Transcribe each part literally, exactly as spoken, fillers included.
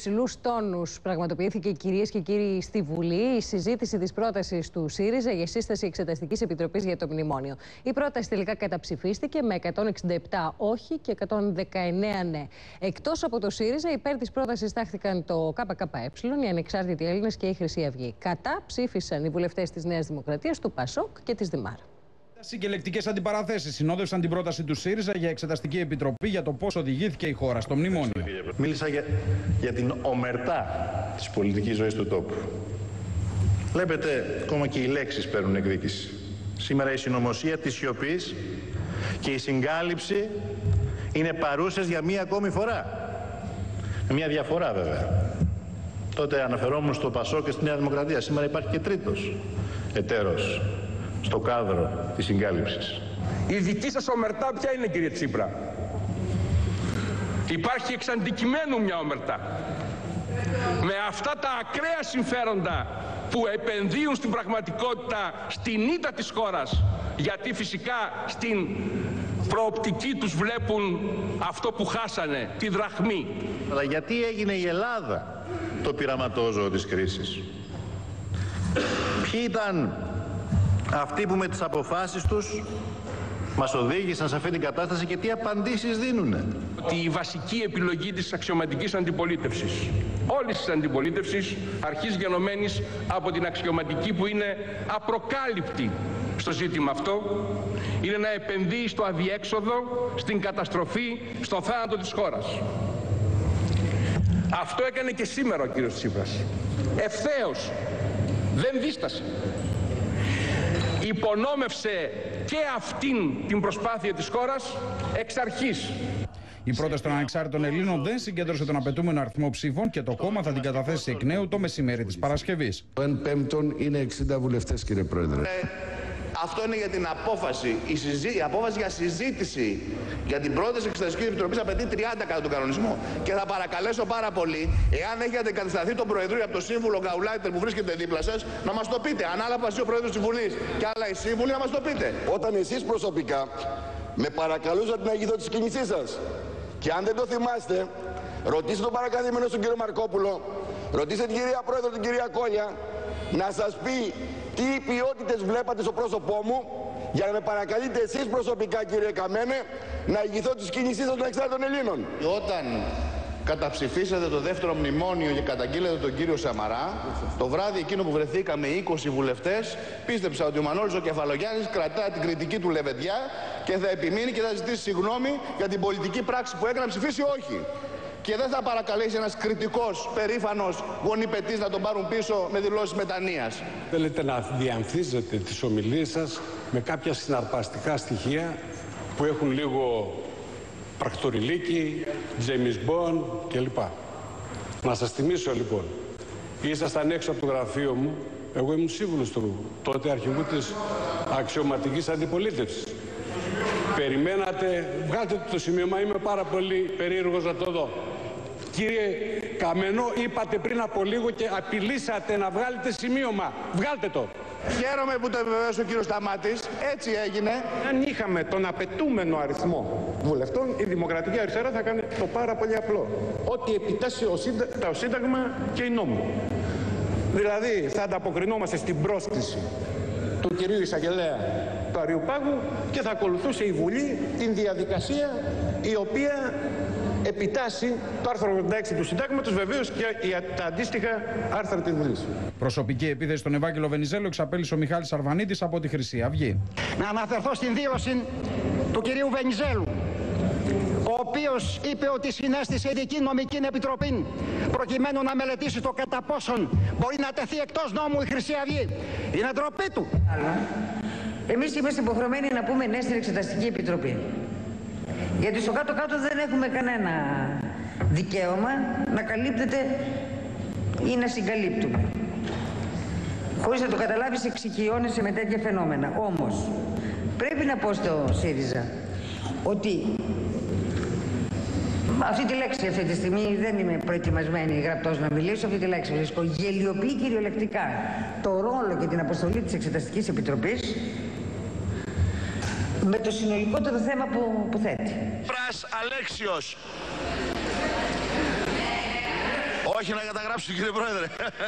Υψηλούς τόνους πραγματοποιήθηκε, κυρίες και κύριοι, στη Βουλή η συζήτηση της πρότασης του ΣΥΡΙΖΑ για σύσταση Εξεταστικής Επιτροπής για το Μνημόνιο. Η πρόταση τελικά καταψηφίστηκε με εκατόν εξήντα επτά όχι και εκατόν δεκαεννέα ναι. Εκτός από το ΣΥΡΙΖΑ, υπέρ της πρότασης στάχθηκαν το ΚΚΕ, οι Ανεξάρτητοι Έλληνες και η Χρυσή Αυγή. Κατά ψήφισαν οι βουλευτές της Νέας Δημοκρατίας, του ΠΑΣΟΚ και της ΔΙΜΑΡ. Και λεκτικές αντιπαραθέσεις συνόδευσαν την πρόταση του ΣΥΡΙΖΑ για Εξεταστική Επιτροπή για το πώς οδηγήθηκε η χώρα στο μνημόνιο. Μίλησα για, για την ομερτά της πολιτικής ζωής του τόπου. Βλέπετε, ακόμα και οι λέξεις παίρνουν εκδίκηση. Σήμερα η συνωμοσία της σιωπής και η συγκάλυψη είναι παρούσες για μία ακόμη φορά. Με μία διαφορά βέβαια. Τότε αναφερόμουν στο ΠΑΣΟΚ και στη Νέα Δημοκρατία. Σήμερα υπάρχει και τρίτος εταίρος στο κάδρο της συγκάλυψης. Η δική σας ομερτά ποια είναι, κύριε Τσίπρα? Υπάρχει εξ αντικειμένου μια ομερτά. Με αυτά τα ακραία συμφέροντα που επενδύουν στην πραγματικότητα στην ήττα της χώρας, γιατί φυσικά στην προοπτική τους βλέπουν αυτό που χάσανε, τη δραχμή. Αλλά γιατί έγινε η Ελλάδα το πειραματόζωο της κρίσης? Ποιοι ήταν αυτοί που με τις αποφάσεις τους μας οδήγησαν σε αυτή την κατάσταση και τι απαντήσεις δίνουνε? Ότι η βασική επιλογή της αξιωματικής αντιπολίτευσης, όλης της αντιπολίτευσης, αρχής γενομένης από την αξιωματική που είναι απροκάλυπτη στο ζήτημα αυτό, είναι να επενδύει στο αδιέξοδο, στην καταστροφή, στον θάνατο της χώρας. Αυτό έκανε και σήμερα ο κύριος Τσίπρας. Ευθέως, δεν δίστασε. Υπονόμευσε και αυτήν την προσπάθεια της χώρας εξ αρχής. Η πρόταση των Ανεξάρτητων Ελλήνων δεν συγκέντρωσε τον απαιτούμενο αριθμό ψήφων και το κόμμα θα την καταθέσει εκ νέου το μεσημέρι της Παρασκευής. Το εν πέμπτον είναι εξήντα βουλευτές, κύριε Πρόεδρε. Ε, αυτό είναι για την απόφαση. Η, συζή... η απόφαση για συζήτηση για την πρόταση Εξεταστικής Επιτροπής απαιτεί τριάντα κατά τον κανονισμό. Και θα παρακαλέσω πάρα πολύ, εάν έχει αντικατασταθεί τον Προεδρείο από τον σύμβουλο Γκαουλάιτερ που βρίσκεται δίπλα σας, να μας το πείτε. Αν άλλα αποφασίσει ο Πρόεδρος της Βουλής και άλλα οι σύμβουλοι, να μας το πείτε. Όταν εσείς προσωπικά με παρακαλούσατε να ηγηθώ της κίνησής σας. Και αν δεν το θυμάστε, ρωτήστε τον παρακαθήμενο στον κύριο Μαρκόπουλο, ρωτήστε την κυρία Πρόεδρο, την κυρία Κόλια, να σας πει τι ποιότητες βλέπατε στο πρόσωπό μου, για να με παρακαλείτε εσείς προσωπικά, κύριε Καμένε, να ηγηθώ της κίνησής σας των Εξάρτητων Ελλήνων. Και όταν καταψηφίσατε το δεύτερο μνημόνιο και καταγγείλατε τον κύριο Σαμαρά, το βράδυ εκείνο που βρεθήκαμε είκοσι βουλευτές, πίστεψα ότι ο Μανώλης ο Κεφαλογιάννης κρατά την κριτική του λεβεντιά και θα επιμείνει και θα ζητήσει συγγνώμη για την πολιτική πράξη που έκανε, να ψηφίσει όχι. Και δεν θα παρακαλέσει ένας κριτικός, περήφανος γονιπετής να τον πάρουν πίσω με δηλώσεις μετανοίας. Θέλετε να διανθίζετε τις ομιλίες σας με κάποια συναρπαστικά στοιχεία που έχουν λίγο πρακτοριλίκη, James Bond κλπ. Να σας θυμίσω λοιπόν, ήσασταν έξω από το γραφείο μου, εγώ ήμουν σύμβουλος του τότε αρχηγού της αξιωματικής αντιπολίτευσης. Περιμένατε, βγάλτε το σημείωμα, είμαι πάρα πολύ περίεργος να το δω. Κύριε Καμένο, είπατε πριν από λίγο και απειλήσατε να βγάλετε σημείωμα. Βγάλτε το. Χαίρομαι που το επιβεβαίωσε ο κύριος Σταμάτης. Έτσι έγινε. Αν είχαμε τον απαιτούμενο αριθμό βουλευτών, η Δημοκρατική Αριστερά θα κάνει το πάρα πολύ απλό. Ό,τι επιτάσσει ο Σύντα... το Σύνταγμα και οι νόμοι. Δηλαδή, θα ανταποκρινόμαστε στην πρόσκληση του κυρίου Εισαγγελέα του Αριουπάγου και θα ακολουθούσε η Βουλή την διαδικασία η οποία επιτάσσει το άρθρο ογδόντα έξι του Συντάγματος, βεβαίως και τα αντίστοιχα άρθρα της Βουλής. Προσωπική επίθεση στον Ευάγγελο Βενιζέλο εξαπέλυσε ο Μιχάλης Αρβανίτης από τη Χρυσή Αυγή. Να αναφερθώ στην δήλωση του κυρίου Βενιζέλου, ο οποίος είπε ότι συνέστησε ειδική νομική επιτροπή προκειμένου να μελετήσει το κατά πόσον μπορεί να τεθεί εκτός νόμου η Χρυσή Αυγή. Είναι ντροπή του. Εμείς είμαστε υποχρεωμένοι να πούμε ναι στην Εξεταστική Επιτροπή. Γιατί στο κάτω-κάτω δεν έχουμε κανένα δικαίωμα να καλύπτεται ή να συγκαλύπτουμε. Χωρίς να το καταλάβεις, εξοικειώνεσαι με τέτοια φαινόμενα. Όμως, πρέπει να πω στο ΣΥΡΙΖΑ ότι αυτή τη λέξη αυτή τη στιγμή δεν είμαι προετοιμασμένη γραπτός να μιλήσω, αυτή τη λέξη βρίσκω. Γελιοποιεί κυριολεκτικά το ρόλο και την αποστολή της Εξεταστικής Επιτροπής με το συνολικότερο θέμα που, που θέτει. Πρας Αλέξιος. όχι να καταγράψουν, κύριε Πρόεδρε.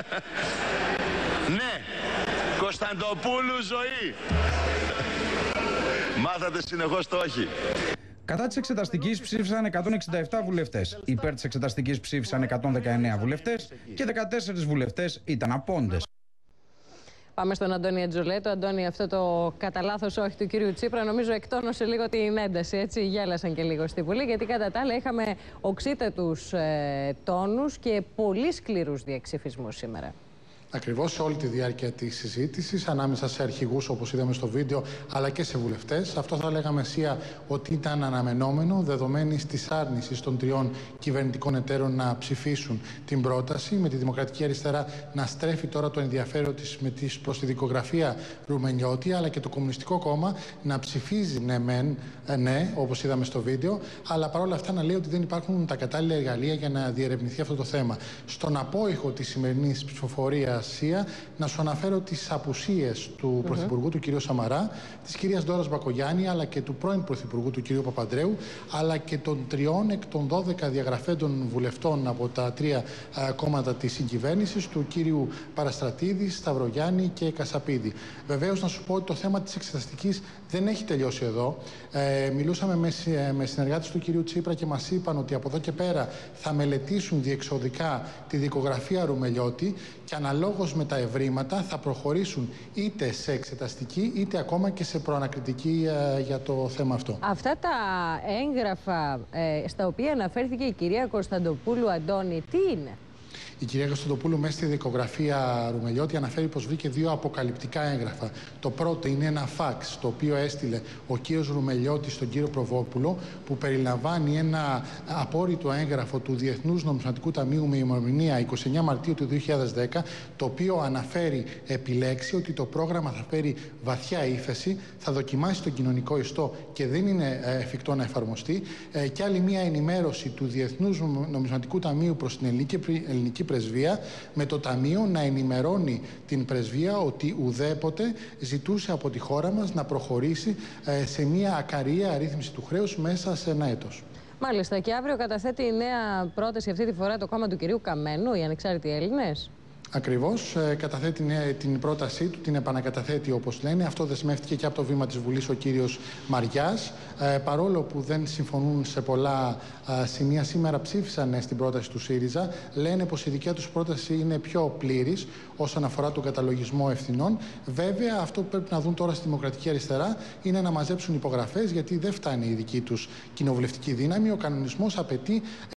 Ναι, Κωνσταντοπούλου ζωή. Μάθατε συνεχώς το όχι. Κατά της εξεταστικής ψήφισαν εκατόν εξήντα επτά βουλευτές. Υπέρ της εξεταστικής ψήφισαν εκατόν δεκαεννέα βουλευτές και δεκατέσσερις βουλευτές ήταν απόντες. Πάμε στον Αντώνη Ατζολέτο. Αντώνη, αυτό το κατά λάθος όχι του κυρίου Τσίπρα νομίζω εκτόνωσε λίγο την ένταση. Έτσι, γέλασαν και λίγο στη Βουλή, γιατί κατά τα άλλα είχαμε οξύτατους ε, τόνους και πολύ σκληρούς διεξυφισμούς σήμερα. Ακριβώς σε όλη τη διάρκεια της συζήτησης, ανάμεσα σε αρχηγούς όπως είδαμε στο βίντεο, αλλά και σε βουλευτές. Αυτό θα λέγαμε σία ότι ήταν αναμενόμενο, δεδομένη της άρνησης των τριών κυβερνητικών εταίρων να ψηφίσουν την πρόταση, με τη Δημοκρατική Αριστερά να στρέφει τώρα το ενδιαφέρον της με τις προς τη δικογραφία Ρουμενιώτη, αλλά και το Κομμουνιστικό Κόμμα να ψηφίζει ναι, μεν, ναι, όπως είδαμε στο βίντεο, αλλά παρόλα αυτά να λέει ότι δεν υπάρχουν τα κατάλληλα εργαλεία για να διερευνηθεί αυτό το θέμα. Στον απόϊχο της σημερινής ψηφοφορίας, να σου αναφέρω τις απουσίες του mm-hmm. Πρωθυπουργού του κ. Σαμαρά, της κυρίας Ντόρας Μπακογιάννη, αλλά και του πρώην Πρωθυπουργού του κ. Παπαντρέου, αλλά και των τριών εκ των δώδεκα διαγραφέντων βουλευτών από τα τρία α, κόμματα της συγκυβέρνησης, του κ. Παραστρατίδη, Σταυρογιάννη και Κασαπίδη. Βεβαίως, να σου πω ότι το θέμα της εξεταστικής δεν έχει τελειώσει εδώ. Ε, μιλούσαμε με, με συνεργάτες του κ. Τσίπρα και μας είπαν ότι από εδώ και πέρα θα μελετήσουν διεξοδικά τη δικογραφία Ρουμελιώτη και αναλόγως με τα ευρήματα θα προχωρήσουν είτε σε εξεταστική είτε ακόμα και σε προανακριτική ε, για το θέμα αυτό. Αυτά τα έγγραφα ε, στα οποία αναφέρθηκε η κυρία Κωνσταντοπούλου, Αντώνη, τι είναι? Η κυρία Κωνσταντοπούλου μέσα στη δικογραφία Ρουμελιώτη αναφέρει πως βρήκε δύο αποκαλυπτικά έγγραφα. Το πρώτο είναι ένα φαξ το οποίο έστειλε ο κύριος Ρουμελιώτης στον κύριο Προβόπουλο, που περιλαμβάνει ένα απόρριτο έγγραφο του Διεθνούς Νομισματικού Ταμείου με ημερομηνία εικοστή ενάτη Μαρτίου του δύο χιλιάδες δέκα, το οποίο αναφέρει επιλέξει ότι το πρόγραμμα θα φέρει βαθιά ύφεση, θα δοκιμάσει τον κοινωνικό ιστό και δεν είναι εφικτό να εφαρμοστεί. Και άλλη μία ενημέρωση του Διεθνούς Νομισματικού Ταμείου προς την ελληνική πρεσβεία, με το Ταμείο να ενημερώνει την πρεσβεία ότι ουδέποτε ζητούσε από τη χώρα μας να προχωρήσει ε, σε μια ακαρία αρρύθμιση του χρέους μέσα σε ένα έτος. Μάλιστα, και αύριο καταθέτει η νέα πρόταση αυτή τη φορά το κόμμα του κυρίου Καμένου, οι Ανεξάρτητοι Έλληνες. Ακριβώς, ε, καταθέτει την πρότασή του, την επανακαταθέτει όπως λένε. Αυτό δεσμεύτηκε και από το βήμα της Βουλής ο κύριος Μαριάς. Ε, παρόλο που δεν συμφωνούν σε πολλά ε, σημεία, σήμερα ψήφισαν στην πρόταση του ΣΥΡΙΖΑ. Λένε πως η δικιά τους πρόταση είναι πιο πλήρης όσον αφορά τον καταλογισμό ευθυνών. Βέβαια, αυτό που πρέπει να δουν τώρα στη Δημοκρατική Αριστερά είναι να μαζέψουν υπογραφές, γιατί δεν φτάνει η δική τους κοινοβουλευτική δύναμη. Ο κανονισμός απαιτεί